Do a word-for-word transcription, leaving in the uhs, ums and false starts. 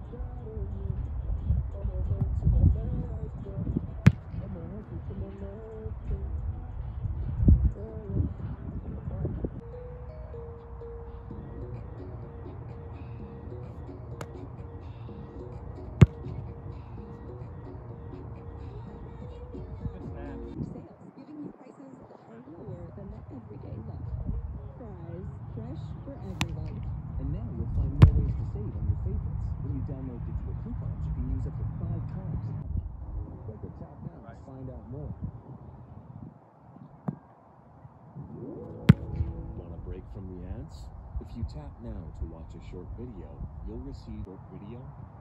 And now you'll find more ways to save on your favorites. When you download digital coupons, you can use up to five times. Click or tap now to find out more. Want a break from the ads? If you tap now to watch a short video, you'll receive short video